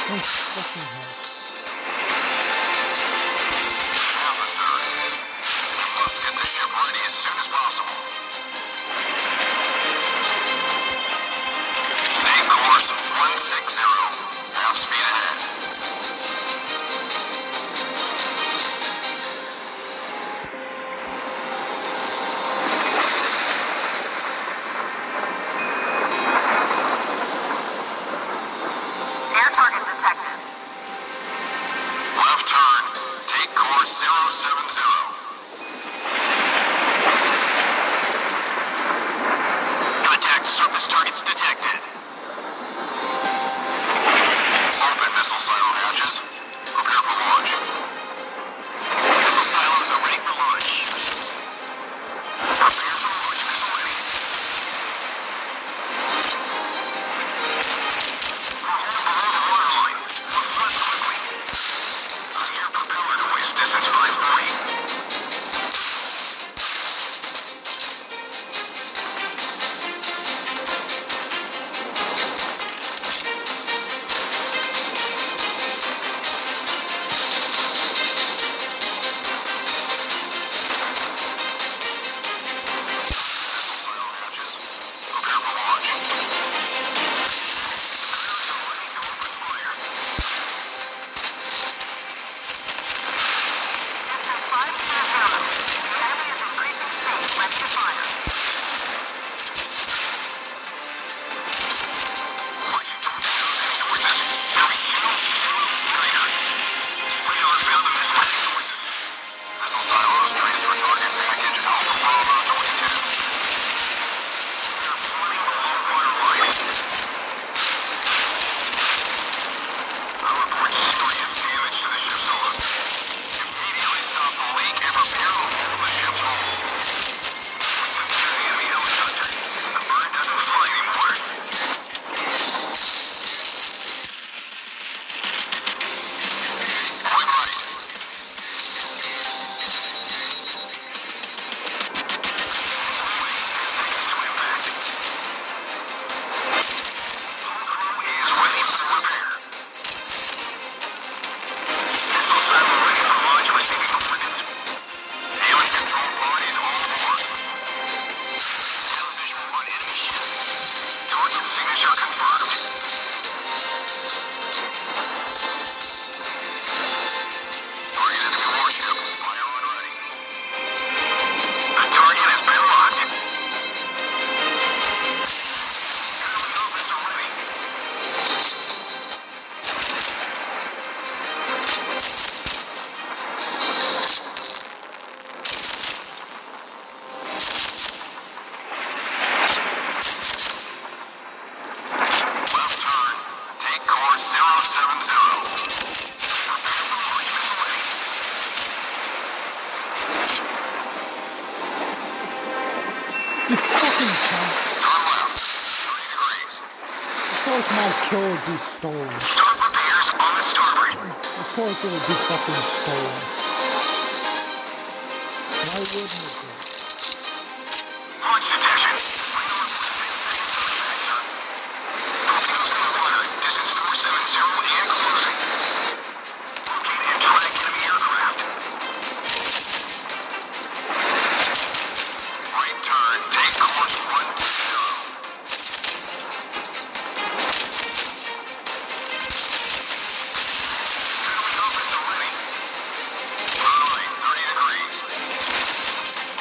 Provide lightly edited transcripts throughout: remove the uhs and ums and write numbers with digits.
Oh, fucking hell. Must get the ship ready as soon as possible. Stay course 160. Half speed ahead. Air target detected. Left turn. Take course 070. Contact surface targets detected. Open missile silo hatches. Prepare for launch. Missile silos are ready for launch. Prepare for launch. Missile ready. Hold below the waterline. Move front quickly. I hear propeller noise. Distance 540. Missile silo hatches. Prepare for launch. Ready to open fire. Distance 520. The enemy is increasing speed. Ready to fire. Missile silos transfer target package Alpha Bravo 22. They're flooding below waterline. I'll report serious damage to the ship's hull. Immediately stop the leak and repair all of the ship's hull. Secure the enemy helicopter. The bird doesn't fly anymore. Point right. Swim back. Hull crew is ready for repair. Missile silo ready for launch, receiving coordinates. Daily control bodies all aboard. Television on enemy ship. Target signature confirmed. Target enemy warship. Fire on ready. The target has been locked. Enemy officer ready. Left turn. Take course 070. Prepare for launch. Missile ready. You fucking cunt. Turn left. 30 degrees. Of course my kill would be stolen. Start repairs on the starboard. Of course it would be fucking stolen. Why wouldn't it be? Launch detection. Final report 10 seconds to impact, sir. Torpedoes in the water. Distance 470 and closing. Locate and track enemy aircraft. Right turn. Take course 120. Enemy officer ready. Turn right 30 degrees.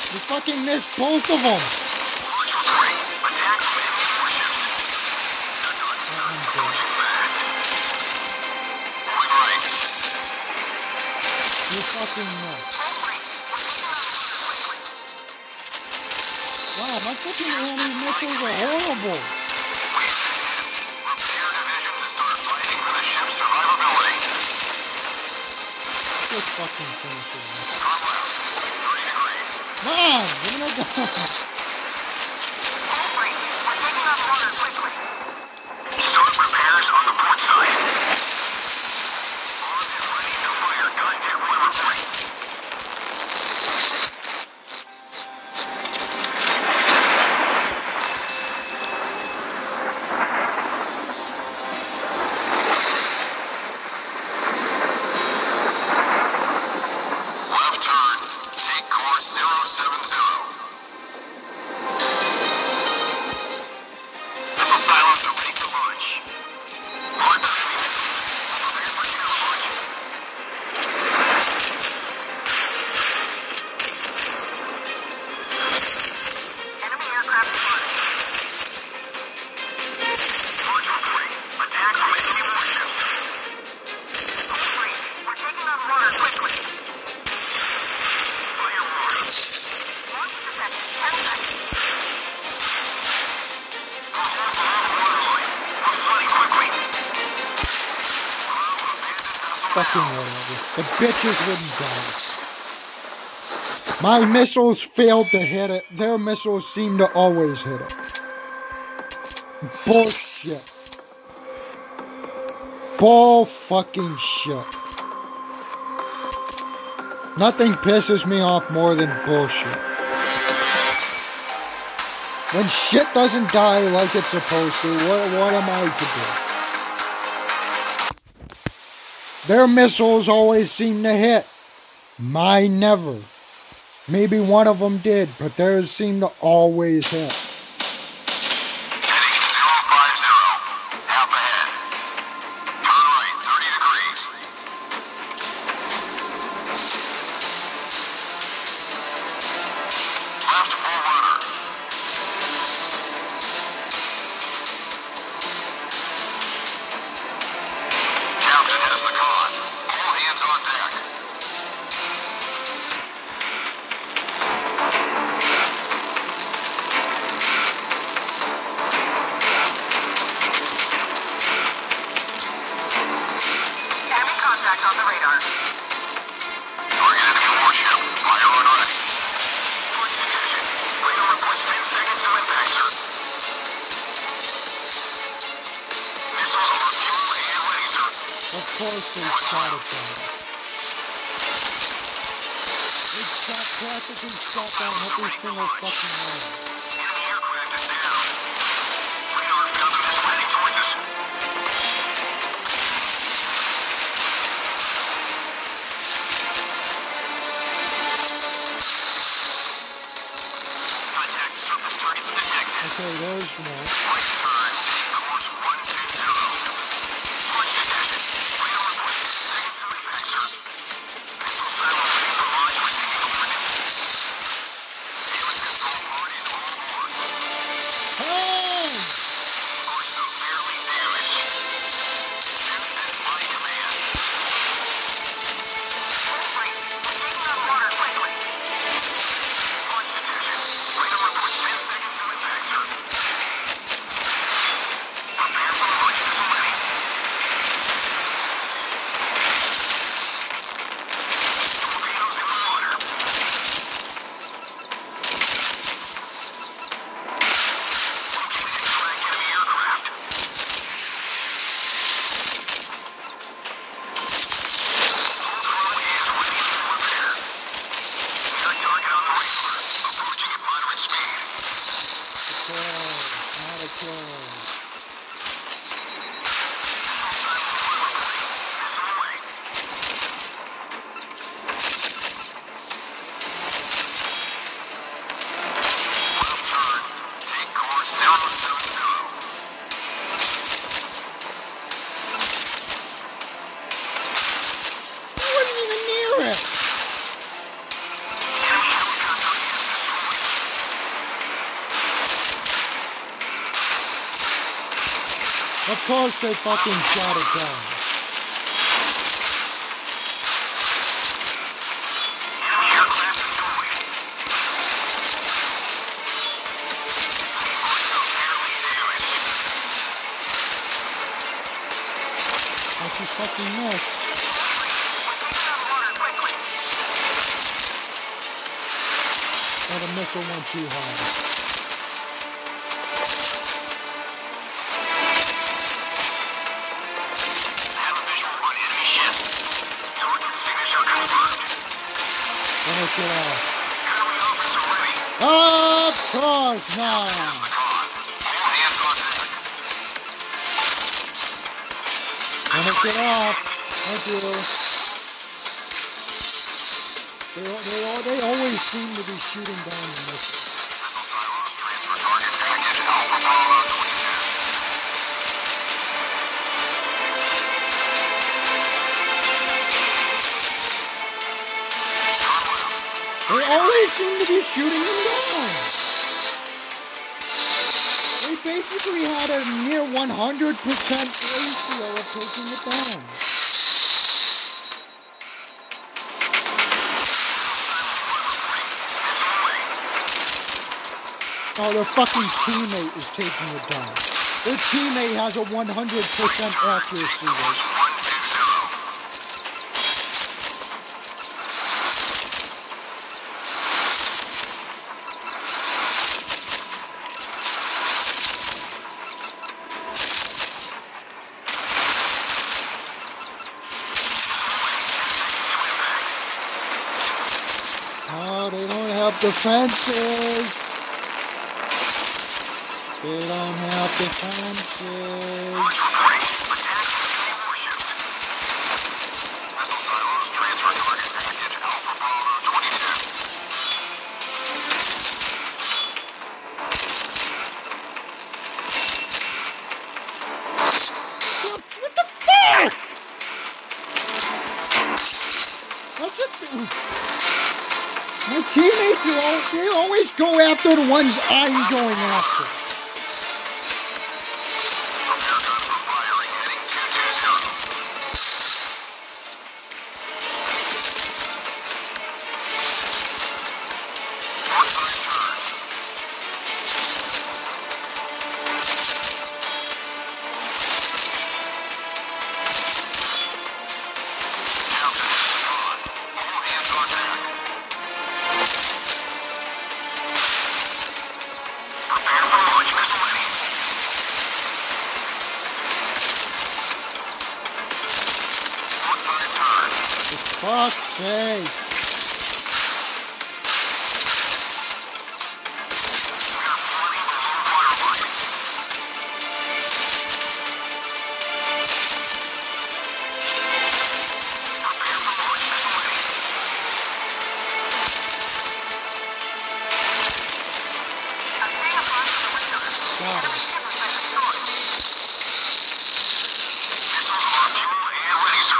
You fucking missed both of them. Attack from enemy warships. Point right. You fucking missed. Wow, my fucking anti-missiles are horrible. Repair division to start fighting for the ship's survivability. Just fucking finish it. Turn left. 30 degrees. Come on, give me that gun. We're taking on water quickly. Start repairs on the port side. Armed and ready to fire. Contact one reporting. Left turn. Take course 070. Missile silos are ready for launch. Mark the enemy missiles. Prepare for tail launch. Enemy aircraft spotted. Launch reporting. Attack from enemy warships. We're taking on water quickly. Fire roar. Launch detected. 10 seconds. We're on the waterline. We're flooding quickly. Fucking whatever. The bitches wouldn't die. My missiles failed to hit it. Their missiles seem to always hit it. Bullshit. Bull fucking shit. Nothing pisses me off more than bullshit. When shit doesn't die like it's supposed to, what am I to do? Their missiles always seem to hit. Mine never. Maybe one of them did, but theirs seem to always hit. Heading 050. Half ahead. Turn right 30 degrees. Left full rudder. Captain has the con. All hands on deck. Enemy contact on the radar. Target enemy warship. Fire on right. Point position. Radar reports 10 seconds to impact, sir. Missiles are fuel and ready, sir. Of course they shot at them. They shot practically shot down every single fucking one. Enemy aircraft is down. Radar found a missile heading towards us. Contact surface targets detected. Okay, there's one. Right turn. Take course 120. Launch detected. Radar reports 10 seconds to impact, sir. Missile silo ready for launch. Receiving coordinates. Damage control pod is all aboard. Hey! Course severely damaged. Ships at my command. We're taking on water quickly. Launch detection. Radar reports 10 seconds to impact, sir. course they fucking shot it down. Enemy aircraft destroyed. Seaports severely damaged. That's a fucking mess. Oh, the missile went too high. Have a visual on enemy ship. Target signature confirmed. Finish it off. Enemy officer ready. Of course not. The con. All hands on deck. Finish it off. Thank you. They always seem to be shooting down the missiles. Missile silos transfer target package Alpha Bravo 22. They always seem to be shooting them down. They basically had a near 100% ratio of taking it down. Oh, their fucking teammate is taking it down. Their teammate has a 100% accuracy rate. 120. Oh, they don't have defenses. They don't have defenses. Launch reporting. Attack enemy warships. Missile silos transfer target package Alpha Bravo 22. What the fuck? What's it? My teammates they always go after the ones I'm going after. Prepare gun for firing heading 220. Port side turn. Captain, this is on. All hands on deck. Prepare for launch, missile ready. Port side turn. For fuck's sake. We are flooding below waterline. Prepare for launch, missile ready. I'm seeing a flash on the radar. The enemy ship has been destroyed. Missiles are fuel and ready, sir.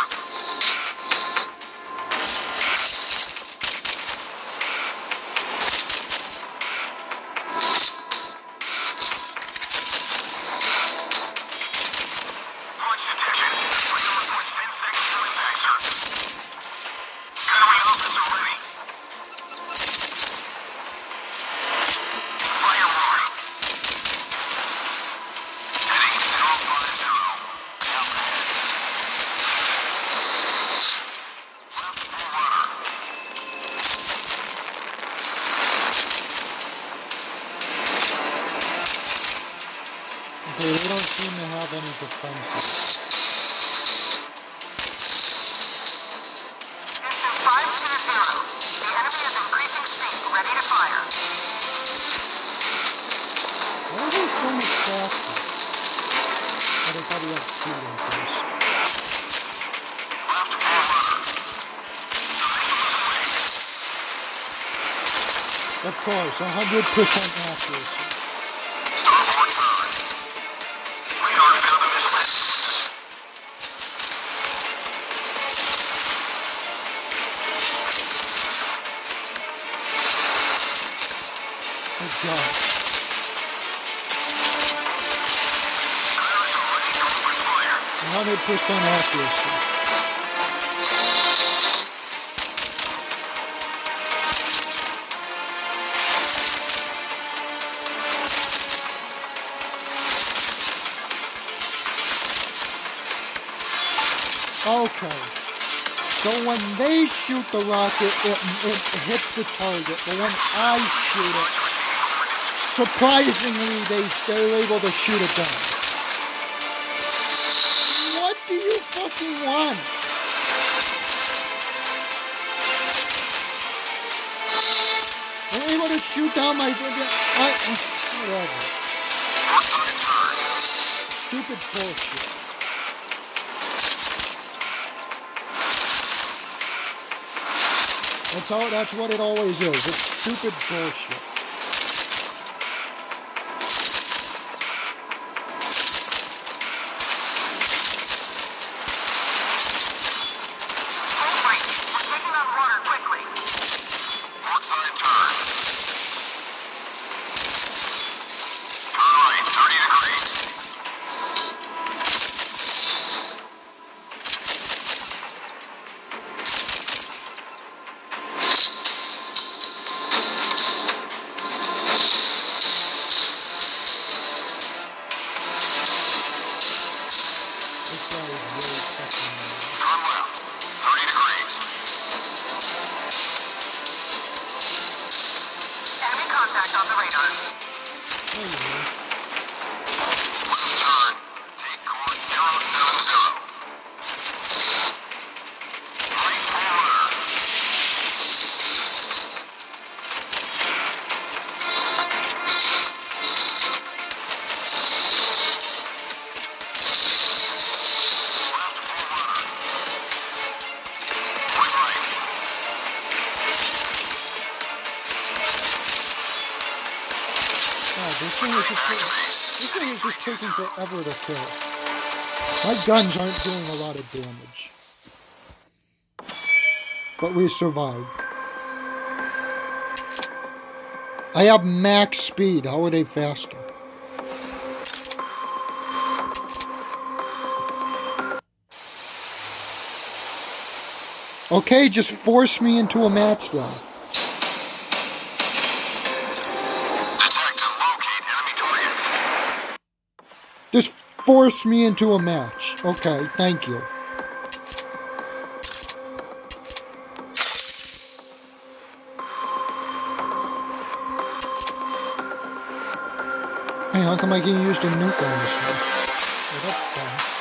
Launch detection. Radar reports 10 seconds to impact, sir. Enemy officer ready. Fire roaring. Heading 050. Out ahead. Left full rudder. Okay, they don't seem to have any defenses. Distance 520. The enemy is increasing speed. Ready to fire. Why are they so much faster? Oh, they probably have speed increase. Left full rudder. The missile is away. Of course, 100% accuracy. Starboard turn. Radar found the missile. Oh god. Silos are ready to 100% accuracy. Okay. So when they shoot the rocket, it hits the target. But when I shoot it, surprisingly, they're able to shoot it down. What do you fucking want? They're able to shoot down my... whatever. Stupid bullshit. That's what it always is. It's stupid bullshit. Hold right. We're taking on water quickly. Port side turn. Turn right, 30 degrees. Turn left, 30 degrees. Enemy contact on the radar. Left turn. Take course 070. Right forward. This thing is just taking forever to kill. My guns aren't doing a lot of damage. But we survived. I have max speed. How are they faster? Okay, just force me into a match then. Detect and locate enemy targets. Just force me into a match. Okay, thank you. Hey, how come I can use the nuke on this one? Well, that's fun.